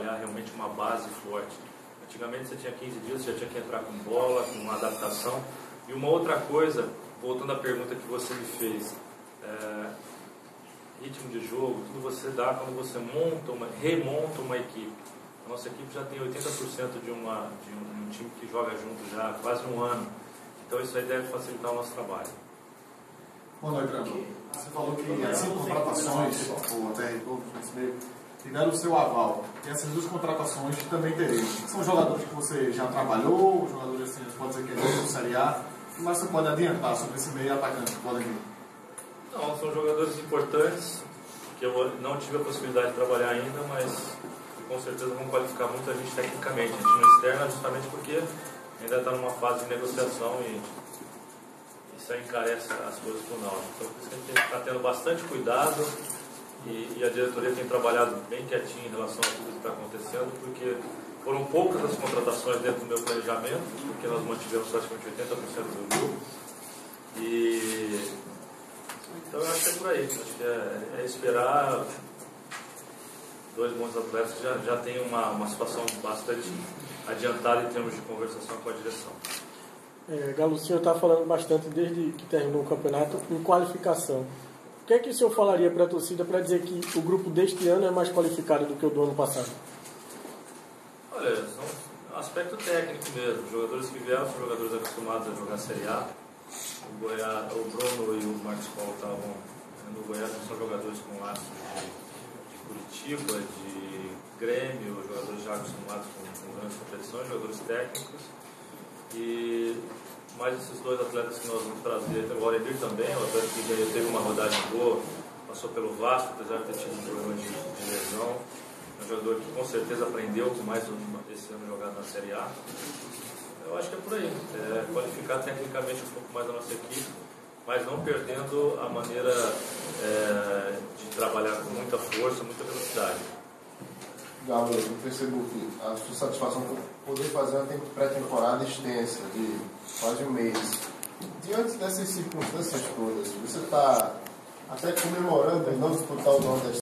trabalhar realmente uma base forte. Antigamente você tinha 15 dias, você já tinha que entrar com bola, com uma adaptação. E uma outra coisa, voltando à pergunta que você me fez, ritmo de jogo, tudo você dá quando você remonta uma equipe. A nossa equipe já tem 80% de um time que joga junto já há quase um ano. Então isso aí deve facilitar o nosso trabalho. Boa noite, treinador. Você falou que as 5 contratações, ou até todos nesse meio, tiveram o seu aval. E essas 2 contratações também teriam. São jogadores que você já trabalhou, jogadores assim, pode dizer que é do Série A, mas você pode adiantar sobre esse meio atacante que podem vir? Não, são jogadores importantes, que eu não tive a possibilidade de trabalhar ainda, mas com certeza vão qualificar muito a gente tecnicamente. A gente não externa justamente porque ainda está numa fase de negociação e isso aí encarece as coisas para o Náutico. Então por isso que a gente tem que estar tendo bastante cuidado e a diretoria tem trabalhado bem quietinho em relação a tudo que está acontecendo, porque foram poucas as contratações dentro do meu planejamento, porque nós mantivemos praticamente 80% do grupo. Então eu acho que é por aí, acho que é esperar 2 bons atletas que já tem uma situação bastante adiantada em termos de conversação com a direção. Galo, o senhor está falando bastante desde que terminou o campeonato em qualificação. O que é que o senhor falaria para a torcida para dizer que o grupo deste ano é mais qualificado do que o do ano passado? Olha, é um aspecto técnico mesmo. Os jogadores que vieram são jogadores acostumados a jogar Série A. O Bruno e o Marcos Paulo estavam no Goiás, são jogadores com laços de Curitiba, de Grêmio, jogadores já acostumados com grandes competições, jogadores técnicos. E mais esses 2 atletas que nós vamos trazer, o Auremir também, o atleta que teve uma rodagem boa, passou pelo Vasco, apesar de ter tido um problema de lesão. É um jogador que com certeza aprendeu mais esse ano jogado na Série A. Eu acho que é por aí, qualificar tecnicamente um pouco mais a nossa equipe, mas não perdendo a maneira de trabalhar com muita força, muita velocidade. Galo, eu percebo que a sua satisfação por poder fazer uma pré-temporada extensa, de quase um mês. Diante dessas circunstâncias todas, você está até comemorando em não disputar o Nordeste?